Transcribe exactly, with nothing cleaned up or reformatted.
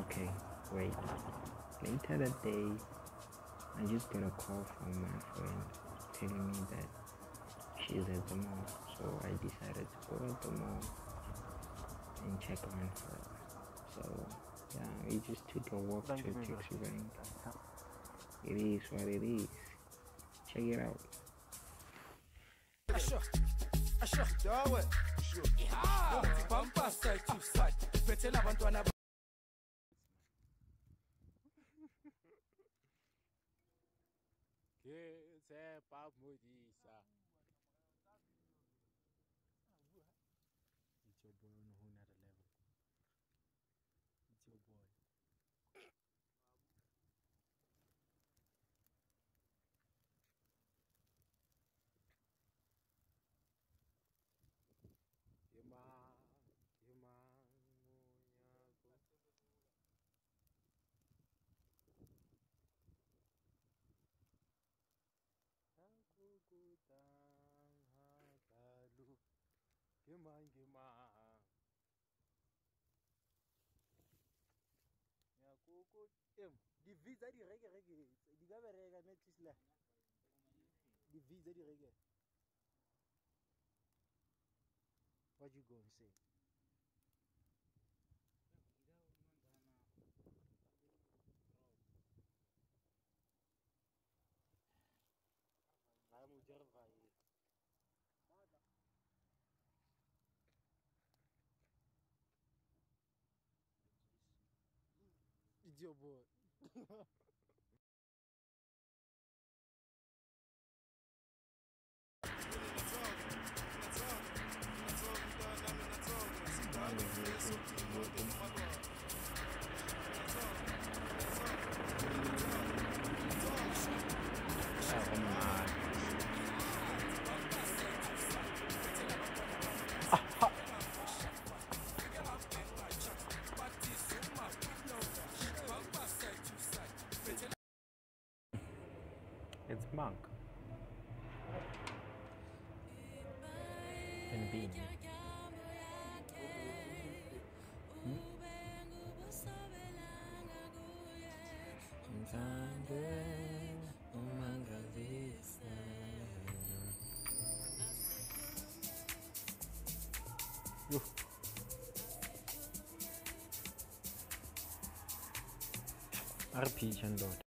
Okay, wait. Later that day, I just got a call from my friend telling me that she's at the mall. So I decided to go at the mall and check on her. So yeah, we just took a walk to Taxi Bank. It is what it is. Check it out. It's your boy on a whole nother level. It's your boy. Yema, yema, monyago. Hakukutang hakalu. Yema, yema. Ya kuku em di visa di rege rege di ga berega netisla di visa di rege. What you gonna say? I'm Ujarvai. It's your boy. It's Monk and Bean. Hmm? Yo. R P Chandot.